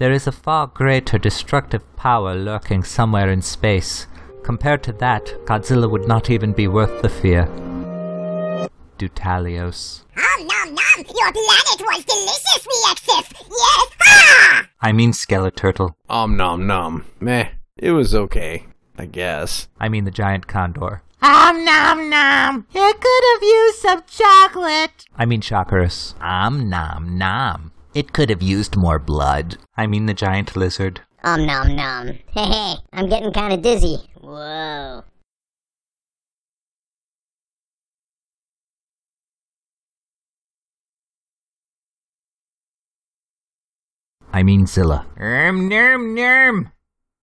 There is a far greater destructive power lurking somewhere in space. Compared to that, Godzilla would not even be worth the fear. Dutalios. Nom nom! Your planet was deliciously excessive! Yes! Ha! I mean Skeleturtle. Nom nom. Meh. It was okay, I guess. I mean the giant condor. Nom nom! It could have used some chocolate! I mean Shockers. Nom nom. It could have used more blood. I mean the giant lizard. Nom nom. Hey, I'm getting kinda dizzy. Whoa. I mean Zilla. Nom nom.